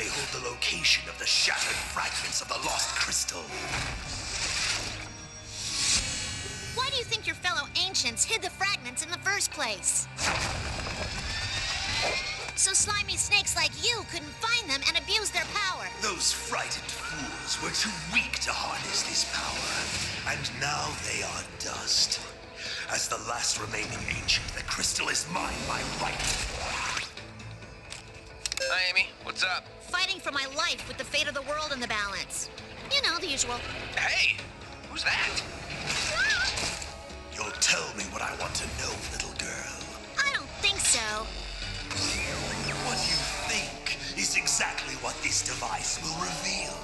they hold the location of the shattered fragments of the lost crystal. Why do you think your fellow ancients hid the fragments in the first place? So slimy snakes like you couldn't find them and abuse their power. Those frightened fools were too weak to harness this power, and now they are dust. As the last remaining ancient, the crystal is mine by right. Hi, Amy. What's up? Fighting for my life with the fate of the world in the balance. You know, the usual. Hey! Who's that? You'll tell me what I want to know, little girl. I don't think so. What you think is exactly what this device will reveal.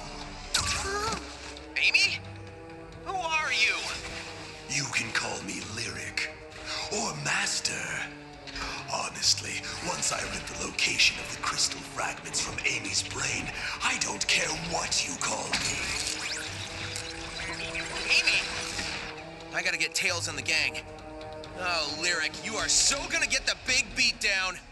Amy? Who are you? You can call me Lyric, or Master. Honestly, once I rip the location of the crystal fragments from Amy's brain, I don't care what you call me. Amy! I gotta get Tails and the gang. Oh, Lyric, you are so gonna get the big beat down.